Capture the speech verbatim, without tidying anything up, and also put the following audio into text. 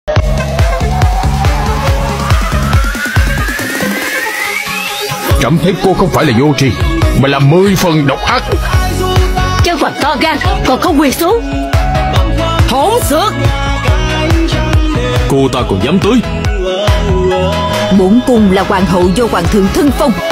Trẫm thấy cô không phải là vô tri, mà là mười phần độc ác. Chân Hoàng to gan, còn không quỳ xuống. Hỗn xược! Cô ta còn dám tới. Bổn cung là hoàng hậu do hoàng thượng thân phong,